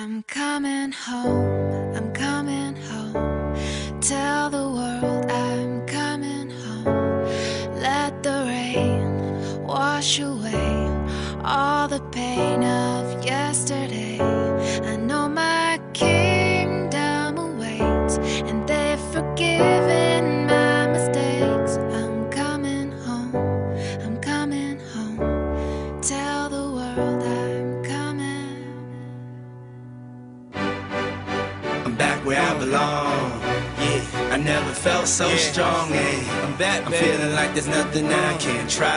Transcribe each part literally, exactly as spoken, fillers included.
I'm coming home, I'm coming home. Tell the world I'm coming home. Let the rain wash away all the pain of yesterday. I know my kingdom awaits, and they've forgiven my mistakes. I'm coming home, I'm coming home. Tell the world I'm coming. I'm back where I belong. Yeah, I never felt so yeah. strong. Yeah. I'm back, I'm baby. Feeling like there's nothing I can't try.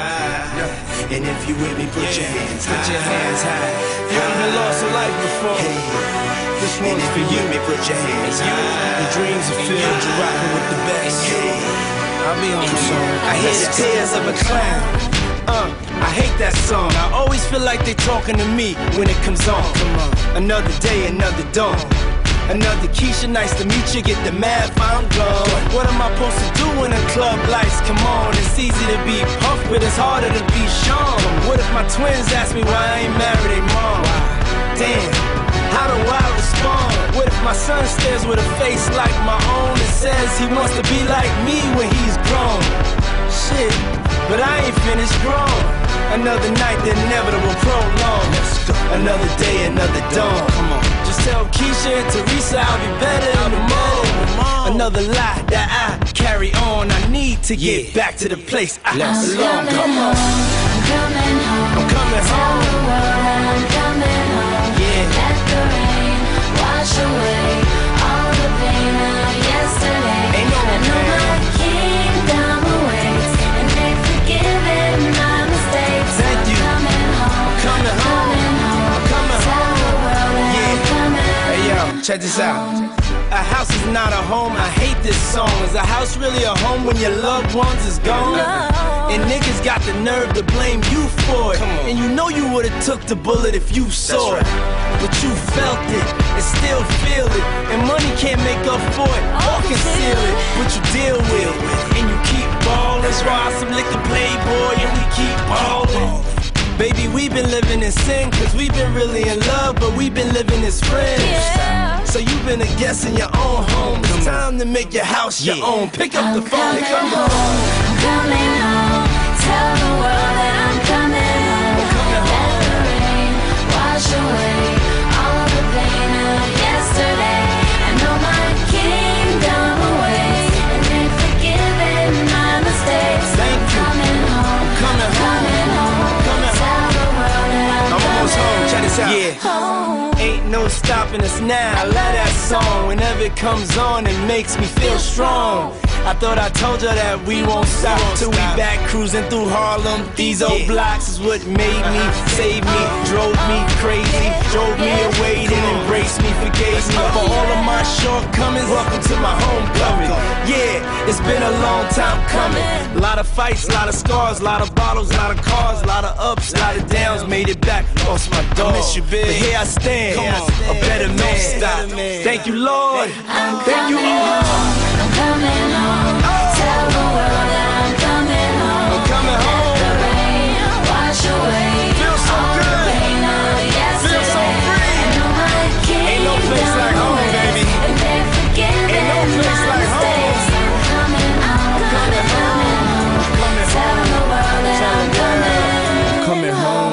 And if you with me, put yeah. your hands high. Put your hands high. You haven't lost a life before. Hey. This one's for you. Me, put your hands high. The dreams are filled. You're rocking with the best. Hey. I'll be on the song. I hear the tears of a clown. Uh, I hate that song. I always feel like they talking to me when it comes on. Come on. Another day, another dawn. Another Keisha, nice to meet you. Get the math, I'm gone. What am I supposed to do when the club lights come on? It's easy to be Puff, but it's harder to be Sean. What if my twins ask me why I ain't married their mom? Damn, how do I respond? What if my son stares with a face like my own and says he wants to be like me when he's grown? Shit, but I ain't finished grown. Another night, the inevitable prolong. Another day, another dawn. Come on. Just tell Keisha and Teresa I'll be better in the morning. Another lie that I carry on. I need to get yeah. back to the place I I'm belong. Coming Come on. home, I'm coming home. I'm coming Tell home. the world that I'm coming home. Yeah. Let the rain wash away all the pain of yesterday. Ain't no I know my kingdom awaits, and they've forgiven my mistakes. Thank I'm you. coming home, Coming home. coming home. I'm coming Tell home. the world that Yeah. I'm coming. Hey yo, check this out. A house is not a home, I hate this song. Is a house really a home when your loved ones is gone? No. And niggas got the nerve to blame you for it. And you know you would've took the bullet if you saw it. But you felt it and still feel it. And money can't make up for it or conceal it. But you deal with it and you keep ballin'. Try some liquor playboy and we keep ballin'. Baby, we've been living in sin, cause we've been really in love, but we've been living as friends. Yeah. So you've been a guest in your own home. It's time to make your house your Yeah. own. Pick up I'm the phone, coming pick up the home, phone. I'm coming home. Tell the world that I'm coming home. coming Let the rain wash away all the pain of yesterday. I know my kingdom awaits, and they've forgiven my mistakes. Thank you. I'm coming home, Coming home. coming home. Coming Tell the world that I'm, I'm almost coming home, check this out. Yeah. home. Ain't no stopping us now. I love that song. Whenever it comes on, it makes me feel strong. I thought I told you that we won't stop till we back cruising through Harlem. These old blocks is what made me, saved me, drove me crazy, drove me away, then embraced me, forgave me for all of my shortcomings. Welcome to my homecoming. Yeah, it's been a long time coming. A lot of fights, a lot of scars, a lot of bottles, a lot of cars, a lot of ups, a lot of downs. Made it back, lost my dog. I miss you, big. But here I stand, a better man. Thank you, Lord. I'm Thank you, coming Lord. home, I'm coming home. Tell the world that I'm coming home. I'm coming home. Let the rain wash away Feels so all good. the pain of yesterday. Feel so free. I know my Ain't no place kingdom like home, awaits, baby. and they've forgiven Ain't no place my like home. mistakes. I'm coming home, coming coming home. Coming Tell home. the world that Tell I'm the world. coming Coming home.